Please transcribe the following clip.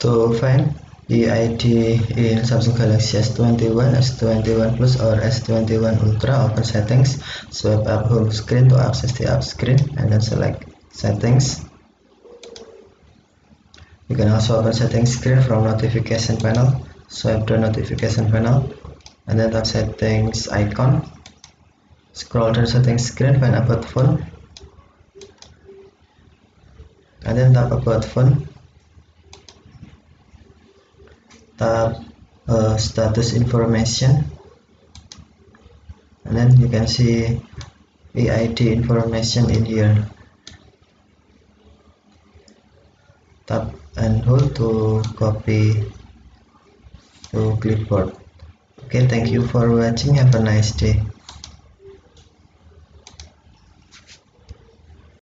To find EID in Samsung Galaxy S21, S21 Plus or S21 Ultra, open settings, swipe up home screen to access the app screen, and then select settings. You can also open settings screen from notification panel, swipe the notification panel, and then tap settings icon. Scroll to settings screen, find about phone, and then tap about phone. Tap status information, and then you can see EID information in here. Tap and hold to copy to clipboard. Okay, thank you for watching. Have a nice day.